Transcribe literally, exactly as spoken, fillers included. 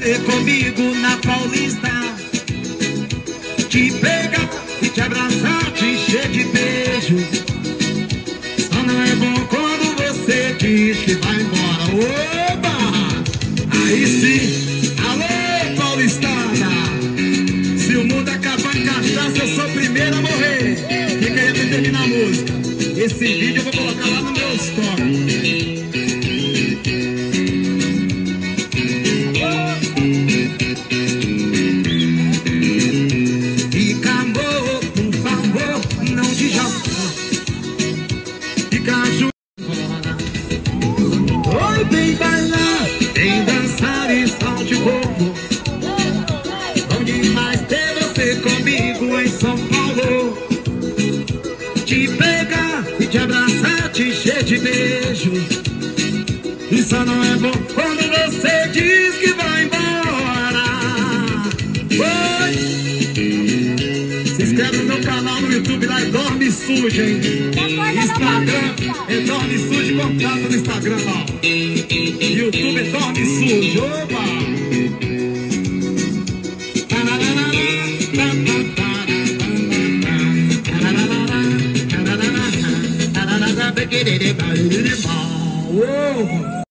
Comigo na Paulista, te pegar e te abraçar, te encher de beijos. Só não é bom quando você diz que vai embora. Oba! Aí sim, alô paulistana, se o mundo acabar em cachaça, eu sou o primeiro a morrer. Fica aí até terminar a música. Esse vídeo eu vou colocar lá no meu story. Oi, vem bailar, vem dançar e solte o corpo. Bom demais ter você comigo em São Paulo. Te pegar e te abraçar, te encher de beijos. E só não é bom quando você diz que vai embora. Oi! Se inscreve no meu canal no YouTube lá e dorme sujo, hein? Instagram, é dorme sujo, contato no Instagram lá. YouTube é dorme sujo, opa! Oh!